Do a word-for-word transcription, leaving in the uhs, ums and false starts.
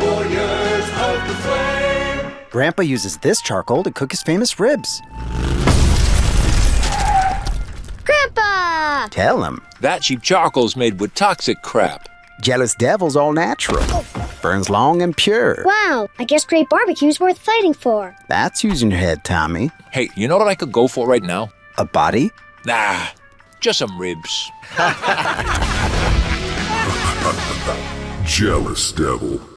warriors of the flame. Grandpa uses this charcoal to cook his famous ribs. Grandpa! Tell him. That cheap charcoal's made with toxic crap. Jealous Devil's all natural. Burns long and pure. Wow, I guess great barbecue's worth fighting for. That's using your head, Tommy. Hey, you know what I could go for right now? A body? Nah, just some ribs. Jealous Devil.